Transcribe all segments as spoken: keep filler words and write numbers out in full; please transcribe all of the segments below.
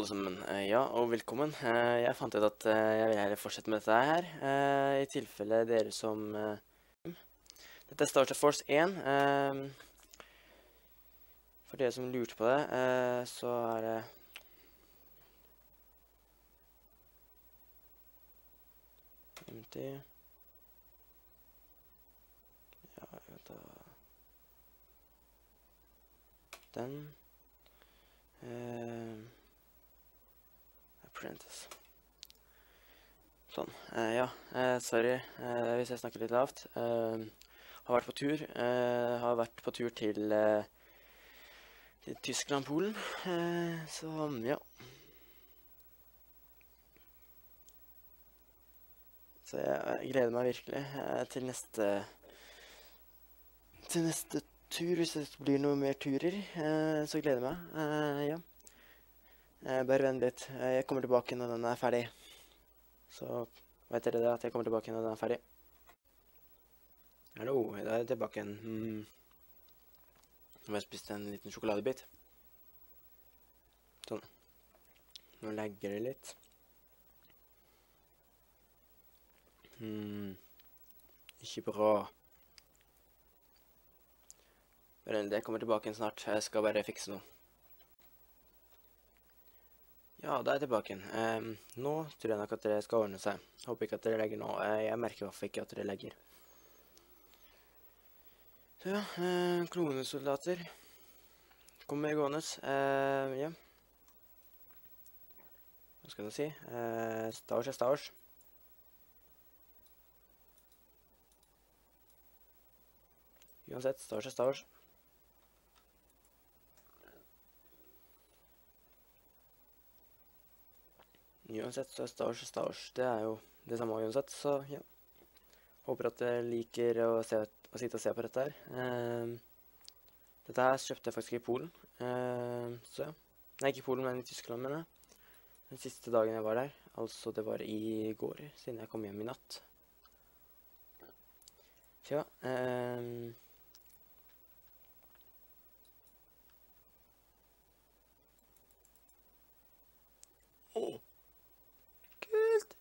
alle sammen. Eh, Ja, og velkommen. Eh, Jeg fant ut at eh, jeg vil heller fortsette med dette her. eh, I tilfelle dere som... eh, Dette er Star Trek Force én. eh, For dere som lurte på det, eh, så er det... Empty. Ja, jeg vet da... Den. Eh, Apprentice. Sånn. Eh, ja, eh, sorry eh, hvis jeg snakker litt lavt. Eh, har vært på tur. Eh, har vært på tur til, eh, til Tyskland, Polen. Eh, så ja. Så jeg, jeg gleder meg virkelig eh, til neste til neste tur, hvis det blir noe mer turer. Eh, så gleder jeg meg. Eh, ja. Eh, bare vent litt. Eh, jeg kommer tilbake når den er ferdig. Så vet dere det, at jeg kommer tilbake når den er ferdig. Hallo, da er jeg tilbake igjen. Mm. Nå har jeg spist en liten sjokoladebit. Sånn. Nå legger det litt. Hmm. Ikke bra. Men jeg kommer tilbake igjen snart. Jeg skal bare fikse noe. Ja, da er jeg tilbake igjen. Um, nå tror jeg nok at dere skal ordne seg. Håper ikke at dere legger nå. Uh, jeg merker i hvert fall ikke at dere legger. Så ja, uh, klonesoldater. Kommer gående. Uh, ja. Hva skal jeg si? Uh, Star Wars er Star Wars. Uansett, Star Wars er Star Wars. Uansett, så er Star Wars er Star Wars. Det er jo det samme uansett, så ja. Håper at dere liker å, se, å sitte og se på dette her. Uh, dette her kjøpte jeg faktisk i Polen. Uh, så ja. Nei, ikke i Polen, men i Tyskland, mener jeg. Den siste dagen jeg var der. Altså, det var i går, siden jeg kom hjem i natt. Så ja. Uh, Åh, kult!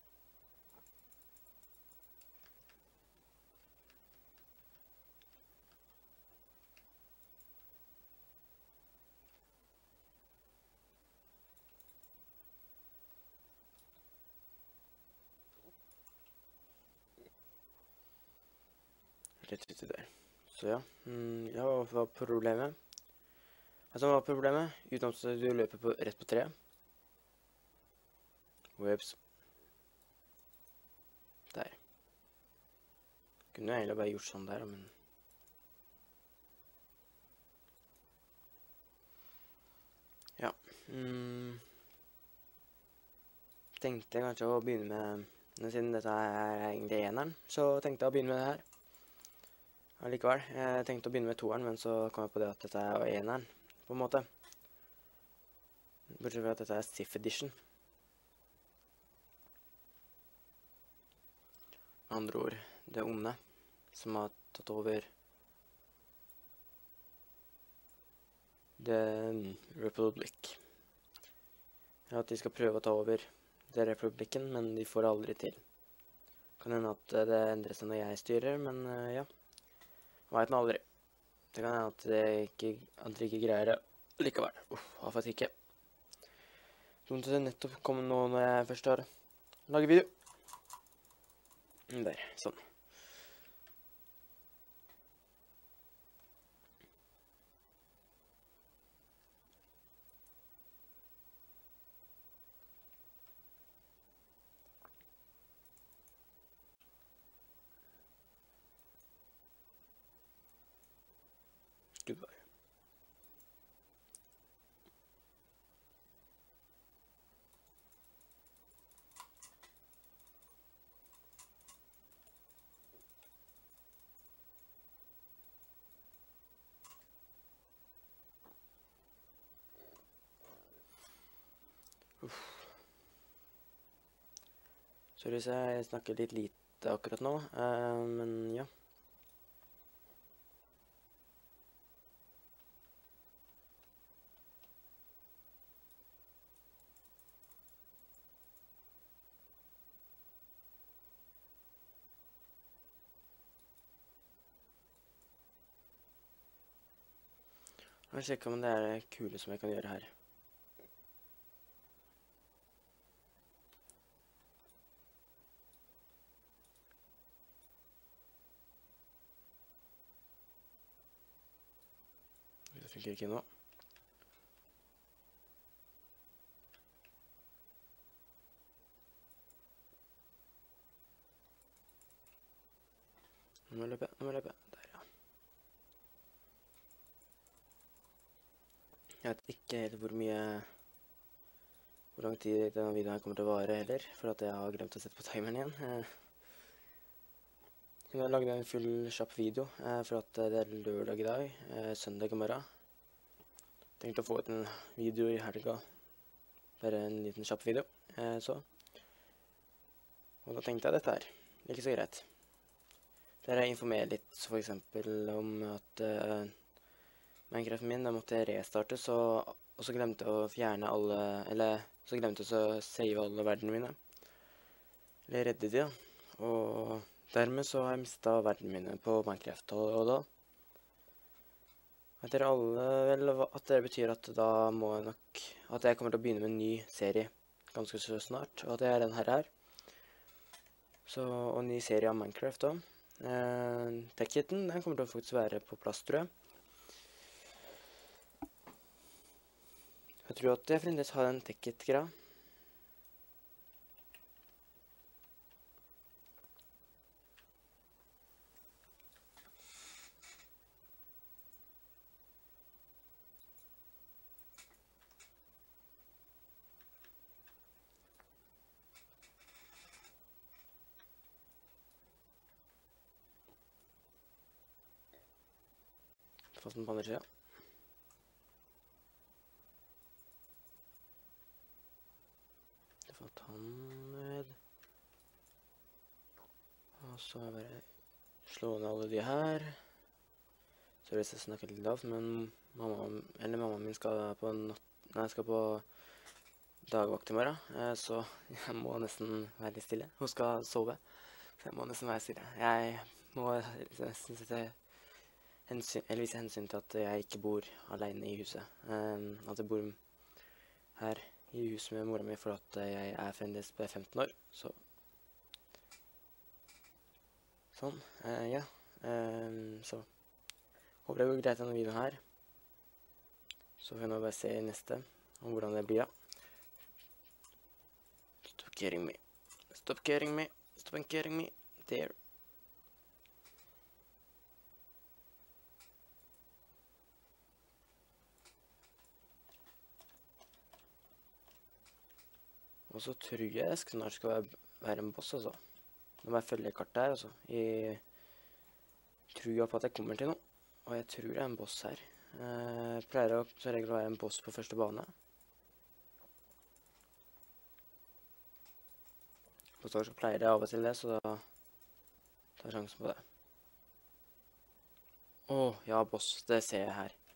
Litt uti der. Så ja, mm, ja, hva var problemet? Altså, hva var problemet? Utenom at du løper på, rett på treet. Webs. Der. Kunne jeg egentlig bare gjort sånn der, men... Ja. Mm. Tenkte jeg kanskje å begynne med... Siden dette er egentlig eneren, så tenkte jeg å begynne med det her. Allikevel. Jeg tenkte å begynne med toeren, men så kom jeg på det at dette er eneren, på en måte. Bortsett fra at dette er Sith Edition. Med andre ord, det onde som har tatt over The Republic. Ja, at de skal prøve å ta over The Republikken, men de får det aldri til. Kan hende at det endrer seg når jeg styrer, men uh, ja. Jeg vet nå aldri. Det kan hende at det ikke, at de ikke greier det likevel. Uff, har fått ikke. Dumt at det nettopp kommer nå når jeg først har laget video. Der, sånn. Goodbye. Uff. Sorry hvis jeg snakker litt lite akkurat nå, uh, men ja. Jeg vil sjekke om det er det kule som jeg kan gjøre her. Det funker ikke nå. Nå må jeg løpe, nå må jeg løpe. Der, ja. Jeg vet ikke helt hvor mye, hvor lang tid denne videoen her kommer til å vare heller, for at jeg har glemt å sette på timeren igjen. Jeg lagde en full kjapp video, for at det er lørdag i dag, søndag i morgen. Jeg tenkte å få ut en video i helga, bare en liten kjapp video, så. Og da tenkte jeg dette her, ikke så greit. Der jeg informerer litt, for eksempel om at uh, Minecraften min, da måtte jeg restarte, så, og så glemte jeg å fjerne alle, eller så glemte jeg å save alle verdenene mine. Eller redde de, da. Og dermed så har jeg mistet verdenene mine på Minecraft, og, og da vet dere alle vel at det betyr at da må jeg nok, at jeg kommer til å begynne med en ny serie ganske så snart, og at det er den her her. Så, og en ny serie av Minecraft da. Uh, Tech-kitten, den kommer til å faktisk være på plass, tror jeg. Jeg tror at jeg fremdeles har en tech-kit-greia. Fast den på andre siden. Jeg får ta den ned. Og så bare slå ned alle de her. Så hvis jeg snakker litt lavt, men mamma, eller mamma min skal på natt, nei, skal på dagvakt i morgen, så jeg må nesten være litt stille. Hun skal sove, så jeg må nesten være stille. Jeg må nesten sette hensyn, eller vise hensyn til at jeg ikke bor alene i huset. Um, at jeg bor her i huset med mora mi for at jeg er fremdeles på femten år, så sånn, uh, ja. Um, så håper det går greit denne videoen her. Så får vi nå bare se i neste om hvordan det blir, da. Stop getting me. Stop getting me. Stop getting me. There. Og så tror jeg jeg snart skal være, være en boss, altså. Nå må jeg følge kartet her, altså. Jeg tror på at jeg kommer til noe. Og jeg tror det er en boss her. Jeg pleier å, som regel å være en boss på første bane. På så pleier det av og til det, så da tar jeg sjansen på det. Åh, ja, boss. Det ser jeg her.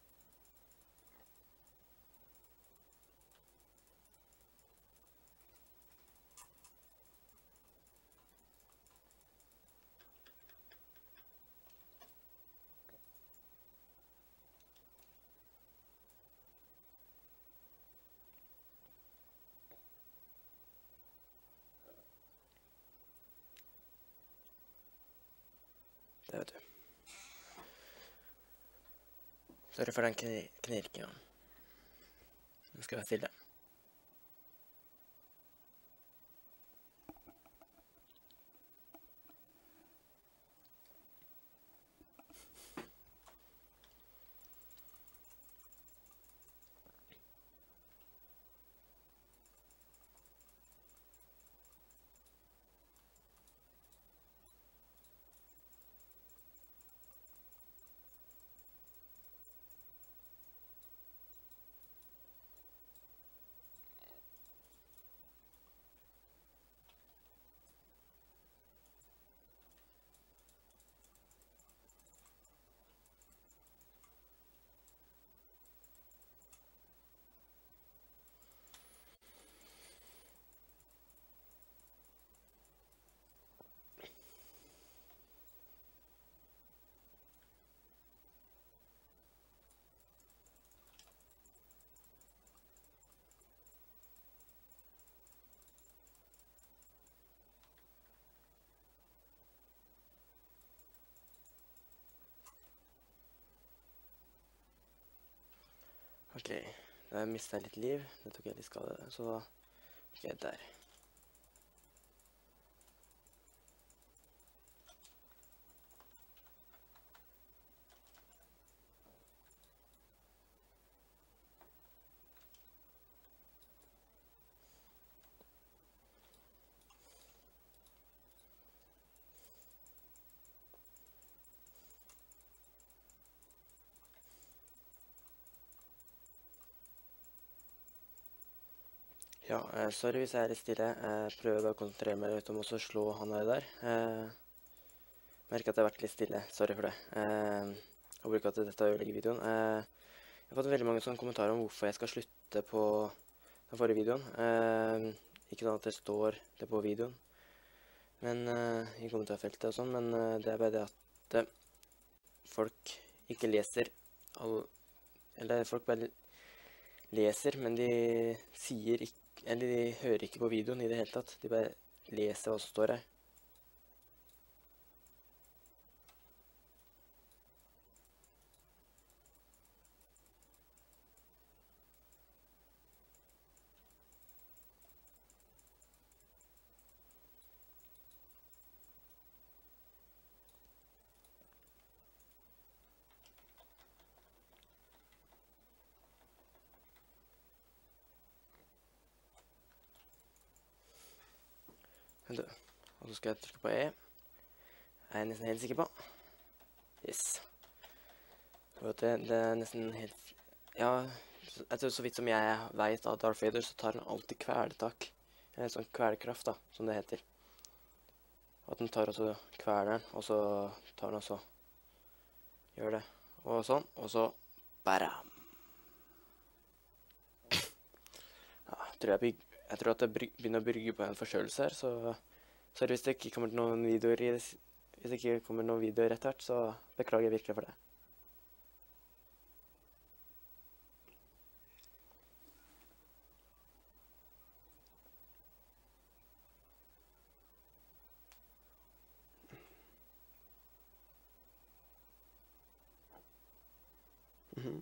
Det vet du. Sorry for den knirkingen. Nå skal jeg være stille. Ok, da mistet jeg litt liv. Det tok jeg litt skade, så ok, der. Ja, eh, sorry hvis jeg er litt stille. Jeg prøver å konsentrere meg litt om å slå han der. Eh, merker at jeg har vært litt stille. Sorry for det. Eh, håper ikke at dette ødelegger videoen. Eh, jeg har fått veldig mange sånne kommentarer om hvorfor jeg skal slutte på den forrige videoen. Eh, ikke sånn at det står det på videoen, men eh, i kommentarfeltet og sånn, men eh, det er bare det at eh, folk ikke leser all, eller folk bare leser, men de sier ikke, eller de hører ikke på videoen i det hele tatt. De bare leser hva som står her. Og så skal jeg trykke på E. Er jeg nesten helt sikker på. Yes. Og det, det er nesten helt... Ja, jeg tror så vidt som jeg vet av Darth Vader, så tar han alltid kvelertak. En sånn kvelerkraft da, som det heter. Og at den tar også kveleren, og så tar den også... Gjør det. Og sånn, og så... Bam! Ja, jeg tror, jeg, byg, jeg tror at det begynner å brygge på en forstørrelse her, så... Sorry hvis det ikke kommer noen videoer i, hvis det ikke kommer noen videoer rett hvert, så beklager jeg virkelig for det. Mhm.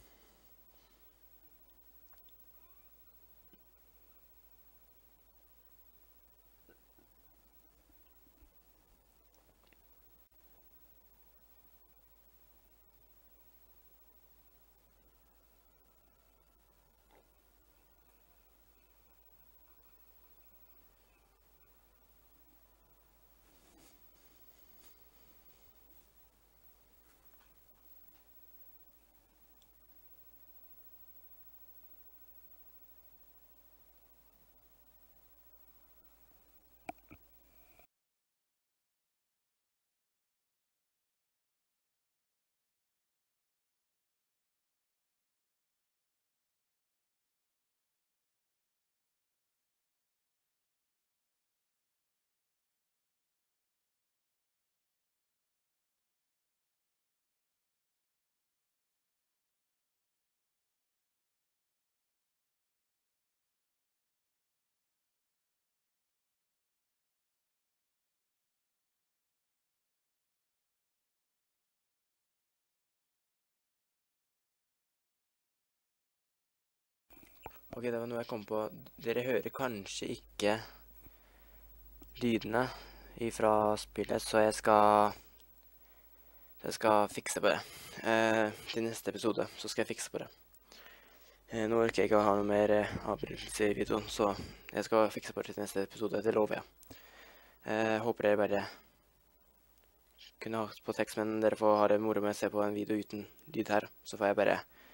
Ok, det var noe jeg kom på. Dere hører kanskje ikke lydene fra spillet, så jeg skal, jeg skal fikse på det. Eh, til neste episode så skal jeg fikse på det. Eh, nå orker jeg ikke å ha noe mer eh, avbrytelse i videoen, så jeg skal fikse på det til neste episode, det lover jeg. Eh, håper dere bare kunne ha på tekst, men dere får ha det moro med å se på en video uten lyd her, så får jeg bare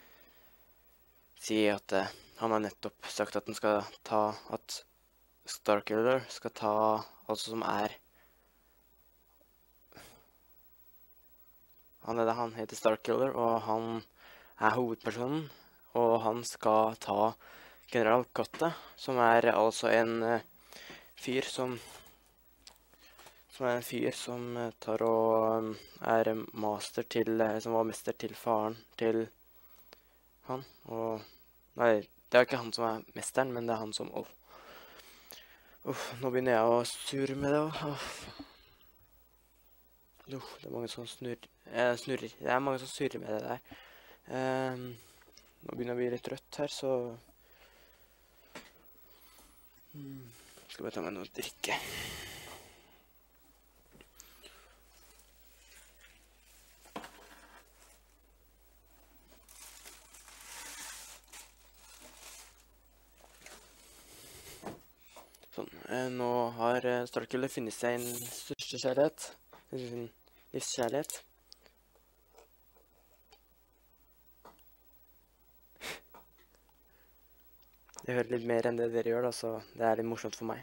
si at eh, han har nettopp sagt at den skal ta, at Starkiller skal ta, altså som er, han er det, han heter Starkiller, og han er hovedpersonen, og han skal ta General Kotte, som er altså en uh, fyr som, som er en fyr som uh, tar og um, er master til, uh, som var mester til faren til han, og, nei, det er ikke han som er mesteren, men det er han som... Åh, oh. Nå begynner jeg å surre med det. Oh. Oh, det er mange som snurrer. Eh, snurrer. Det er mange som surrer med det der. Um, Nå begynner jeg å bli litt trøtt her, så mm. Skal bare ta meg noe å drikke. Sånn, nå har Starkiller funnet seg en største kjærlighet, en livskjærlighet. Jeg hører litt mer enn det dere gjør da, så det er litt morsomt for meg.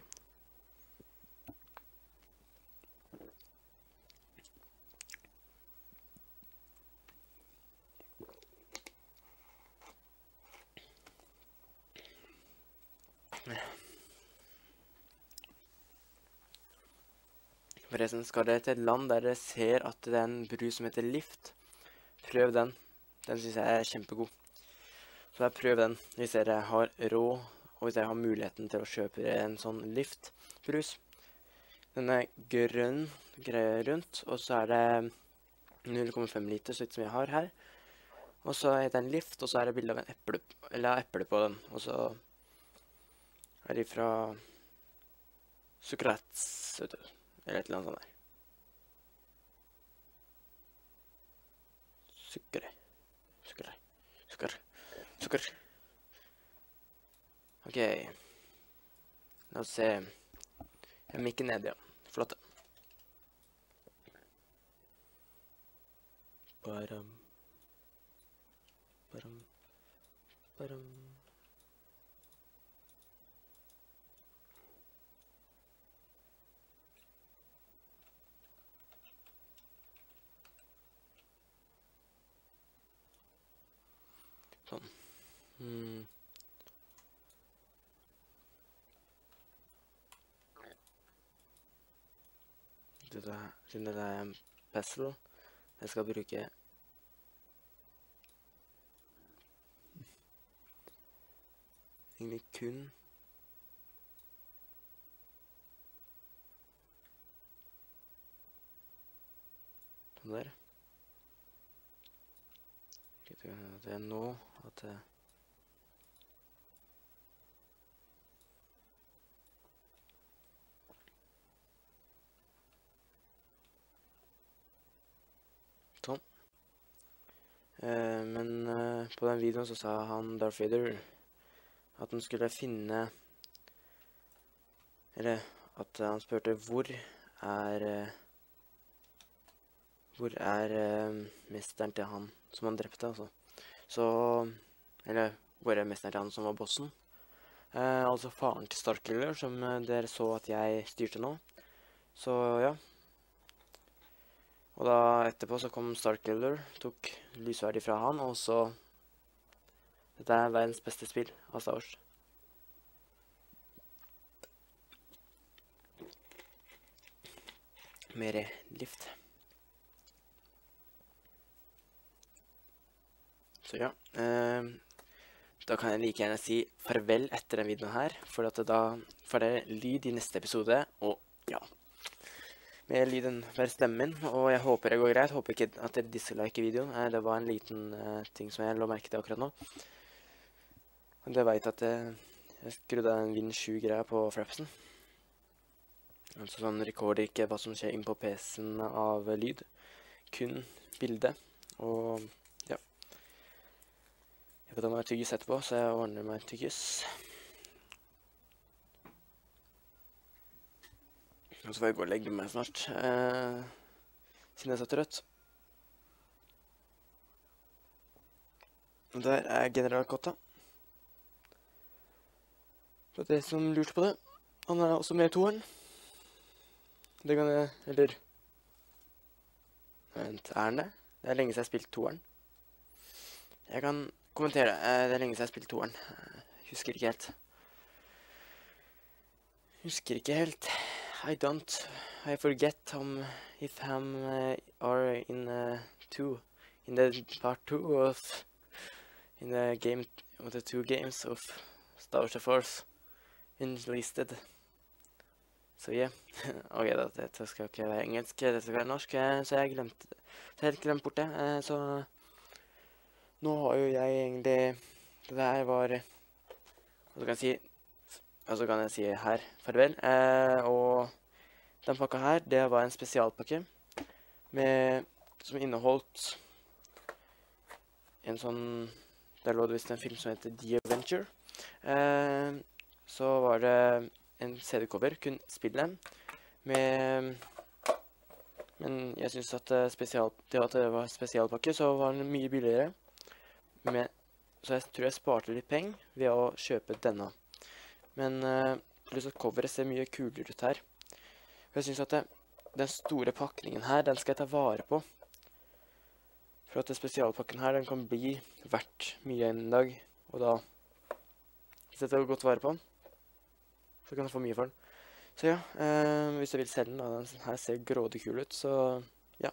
Forresten, skal dere til et land der dere ser at det er en bru som heter Lift, prøv den. Den synes jeg er kjempegod. Så jeg prøv den hvis dere har råd, og hvis dere har muligheten til å kjøpe en sånn Lift-brus. Den er grønn greie rundt, og så er det null komma fem liter, slik som jeg har her. Og så heter den Lift, og så er det bilde av en eple, eller eple på den. Og så er de fra Sukrats, eller et eller annet sånt der. Sukker, sukker, sukker. Sukker. Ok. La oss se. Jeg mikker ned, ja. Flott. Baram. Baram. Baram. Sånn. Hmm. Dette, siden dette er en pestle, jeg skal bruke egentlig kun sånn der. Det er nå at det sånn. Eh, men eh, på den videoen så sa han Darth Vader at han skulle finne, eller at han spurte hvor er eh, hvor er eh, mesteren til han som han drepte, altså. Så, eller hvor er mesteren til han som var bossen? Eh, altså faren til Starkiller, som eh, dere så at jeg styrte nå. Så ja. Og da etterpå så kom Starkiller, tok lysverdig fra han, og så dette er verdens beste spill av Star Wars. Mer Lift. Så ja, eh, da kan jeg like gjerne si farvel etter den videoen her, for at da får dere lyd i neste episode, og ja, med lyden for stemmen, og jeg håper det går greit, håper ikke at dere disliker videoen. Eh, det var en liten eh, ting som jeg la merke til akkurat nå. Og jeg vet at eh, jeg skrudde en Win sju-greie på Frapsen. Altså sånn rekorder ikke hva som skjer inn på P C-en av lyd, kun bilde, og ja. Jeg får ta meg tyggis etterpå, så jeg ordner meg tyggis. Og så får jeg gå og legge meg snart, eh, siden jeg er så trøtt. Og der er General Kotta. For det som lurte på det, han er også med i toeren. Det kan jeg, eller... Vent, er han det? Det er lenge siden jeg har spilt toeren. Jeg kan kommentere det, det er lenge siden jeg har spilt toeren. Jeg husker ikke helt. Husker ikke helt. I don't. I forget um, if I'm uh, are in uh, two, in the part two of, in the game, of the two games of Star Wars Force enlisted. Så ja, ok da, dette skal ikke være engelsk, dette skal være norsk, så jeg glemte, så jeg helt glemt bort det, så nå har jo jeg egentlig, det der var, og så kan jeg si, og så kan jeg si her, farvel, eh, og den pakka her, det var en spesialpakke med, som inneholdt en sånn, der lå det visst en film som heter The Adventure. Eh, så var det en C D-cover, kun spillet, med, men jeg synes at spesial, det at det var spesialpakke, så var den mye billigere. Men, så jeg tror jeg sparte litt penger ved å kjøpe denne. Men eh, pluss at coveret ser mye kulere ut her. Og jeg synes at det, den store pakningen her, den skal jeg ta vare på. For at den spesialpakken her, den kan bli verdt mye en dag. Og da, hvis jeg tar godt vare på den, så kan jeg få mye for den. Så ja, eh, hvis jeg vil selge den, da, den her ser grådig kul ut, så ja.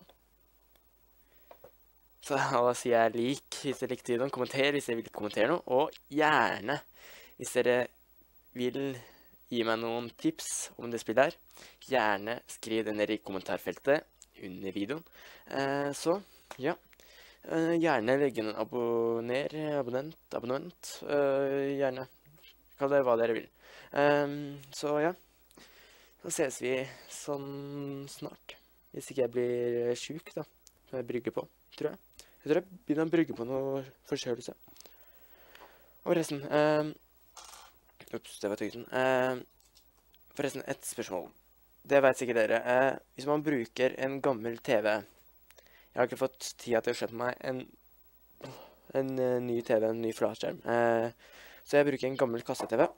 Så da sier jeg lik hvis dere likte videoen, kommenter hvis dere vil kommentere noe, og gjerne hvis dere vil gi meg noen tips om det spillet her, gjerne skriv det ned i kommentarfeltet under videoen. Eh, så, ja. Uh, gjerne legge en abonner, abonnent, abonnent, uh, gjerne, kall det hva dere vil. Um, så ja, så ses vi sånn snart, hvis ikke jeg blir syk da, som jeg brygger på, tror jeg. Jeg tror jeg begynner å brygge på noe forkjølelse. Og forresten, um, ups, det var tøyten. Uh, forresten, et spørsmål. Det vet sikkert dere. Uh, hvis man bruker en gammel T V, jeg har ikke fått tida til å kjøpe meg en, en uh, ny T V, en ny flatskjerm. Uh, så jeg bruker en gammel kasse-T V.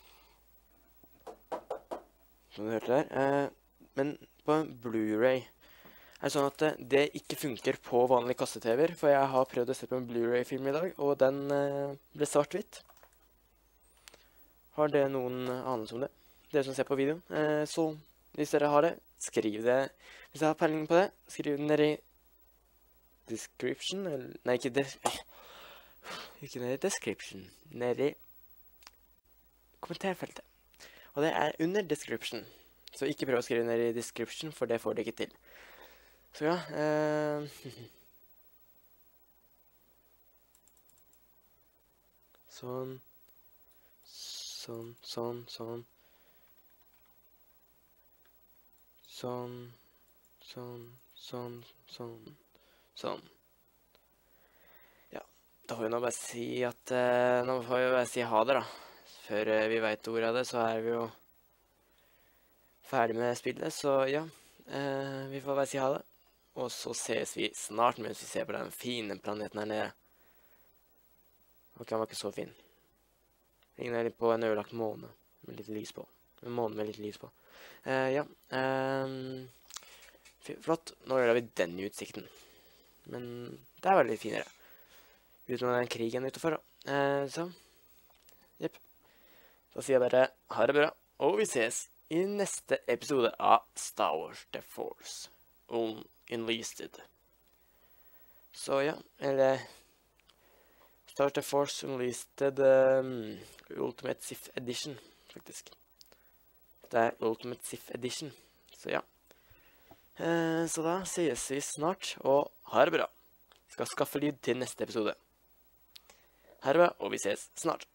Som du hørte der. Uh, men på en Blu-ray er det sånn at uh, det ikke funker på vanlige kasse-T V-er. For jeg har prøvd å se på en Blu-ray-film i dag, og den uh, ble svart-hvitt. Har det noen anelse om det? Dere som ser på videoen. Uh, så hvis dere har det, skriv det. Hvis dere har peiling på det, skriv den ned i description, eller, nei, ikke des, ikke ned i description, ned i kommentarfeltet. Og det er under description, så ikke prøv å skrive ned i description, for det får det ikke til. Så ja, eh, sånn, sånn, sånn, sånn, sånn, sånn, sånn, sånn, sånn. Ja, da får vi nå bare si at, uh, nå får vi bare si ha det da. Før uh, vi vet ordet av det, så er vi jo ferdig med spillet, så ja. Uh, vi får bare si ha det. Og så ses vi snart mens vi ser på den fine planeten her nede. Ok, den var ikke så fin. Ingen er litt på en ødelagt måne med litt lys på. En måne med litt lys på. Uh, ja, um, flott. Nå gjør vi den utsikten. Men det er veldig finere. Uten den krigen utenfor. Eh, så, jepp. Da sier jeg bare ha det bra, og vi ses i neste episode av Star Wars The Force Unleashed. Så ja, eller Star Wars The Force Unleashed um, Ultimate Sith Edition, faktisk. Det er Ultimate Sith Edition, så ja. Eh, så da ses vi snart, og ha det bra. Jeg skal skaffe lyd til neste episode. Ha det bra, og vi ses snart.